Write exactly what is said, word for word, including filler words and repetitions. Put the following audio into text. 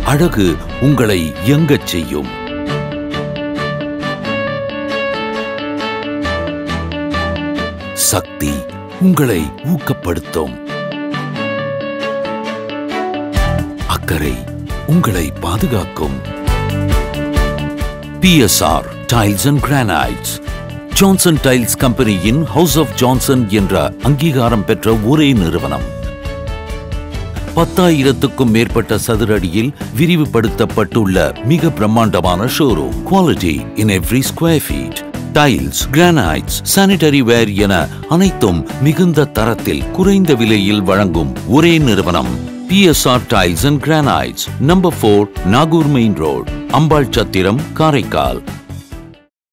அழகு உங்களை இயங்கச் செய்யும். சக்தி உங்களை ஊக்கப்படுத்தும். அக்கறை உங்களை பாதுகாக்கும். P S R Tiles and Granites Johnson Tiles கம்பெனியின் House of Johnson என்ற அங்கீகாரம் பெற்ற ஒரே நிறுவனம். பத்தாயிரத்துக்கும் மேற்பட்ட சதுரடியில் விரிவுபடுத்தப்பட்டுள்ள மிக பிரம்மாண்டமான showroom. Quality in every square feet. Tiles, granites, sanitary ware என அனைத்தும் மிகுந்த தரத்தில் குறைந்த விலையில் வழங்கும் ஒரே நிறுவனம் P S R Tiles and Granites, number four, Nagur Main Road, Ambal Chattiram, Karaikal.